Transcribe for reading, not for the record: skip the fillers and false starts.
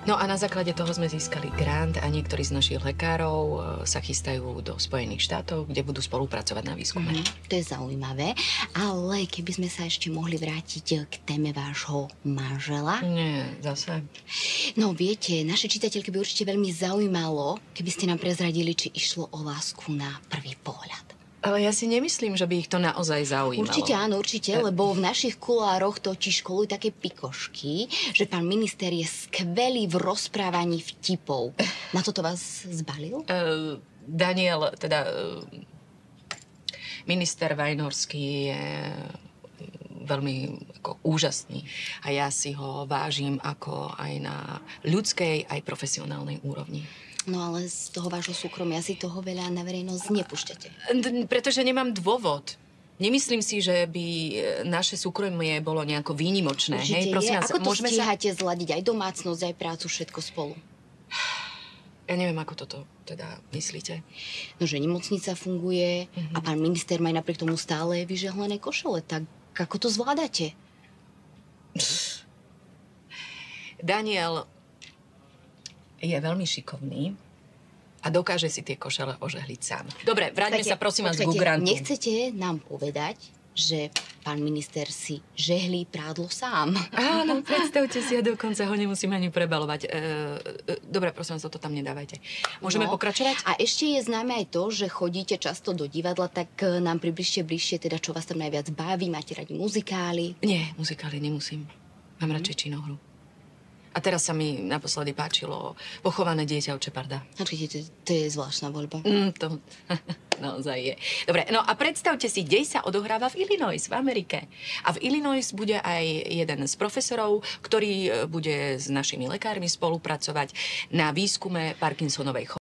No a na základe toho sme získali grant a niektorí z našich lekárov sa chystajú do Spojených štátov, kde budú spolupracovať na výskume. To je zaujímavé, ale keby sme sa ešte mohli vrátiť k téme vášho manžela. Nie, zase. No viete, naše čitateľky by určite veľmi zaujímalo, keby ste nám prezradili, či išlo o lásku na prvý pohľad. Ale ja si nemyslím, že by ich to naozaj zaujímalo. Určite áno, určite, lebo v našich kulároch totiž školujú také pikošky, že pán minister je skvelý v rozprávaní vtipov. Na toto vás zbalil? Daniel, teda minister Vajnorský je veľmi ako úžasný. A ja si ho vážim ako aj na ľudskej, aj profesionálnej úrovni. No ale z toho vášho súkromia si toho veľa na verejnosť nepúšťate. Pretože nemám dôvod. Nemyslím si, že by naše súkromie bolo nejako výnimočné. Určite Hej, prosím je. vás, Ako to môžeme stíhate zladiť aj domácnosť, aj prácu, všetko spolu? Ja neviem, ako toto teda myslíte. No, že nemocnica funguje a pán minister má napriek tomu stále vyžehlené košele. Tak ako to zvládate? Daniel je veľmi šikovný a dokáže si tie košele ožehliť sám. Dobre, vráťme sa prosím vás ku grantu. Nechcete nám povedať, že pán minister si žehlí prádlo sám? Áno, predstavte si, ja dokonca ho nemusím ani prebalovať. Dobre, prosím vás, to tam nedávajte. Môžeme pokračovať? A ešte je známe aj to, že chodíte často do divadla, tak nám približte bližšie, teda čo vás tam najviac baví, máte radi muzikály? Nie, muzikály nemusím. Mám radšej činohru. A teraz sa mi naposledy páčilo Pochované dieťa od Čeparda. Určite, to je zvláštna voľba. To naozaj je. Dobre, no a predstavte si, dej sa odohráva v Illinois, v Amerike. A v Illinois bude aj jeden z profesorov, ktorý bude s našimi lekármi spolupracovať na výskume Parkinsonovej choroby.